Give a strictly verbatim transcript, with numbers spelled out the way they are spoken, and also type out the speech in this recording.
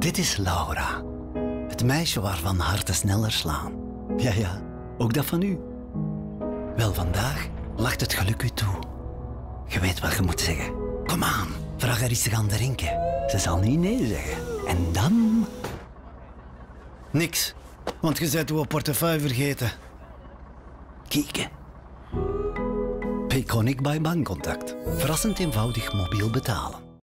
Dit is Laura. Het meisje waarvan harten sneller slaan. Ja, ja, ook dat van u. Wel, vandaag lacht het geluk u toe. Je weet wat je moet zeggen. Kom aan, vraag haar iets te gaan drinken. Ze zal niet nee zeggen. En dan... Niks, want je bent uw portefeuille vergeten. Kieken. Payconic bij Bankcontact. Verrassend eenvoudig mobiel betalen.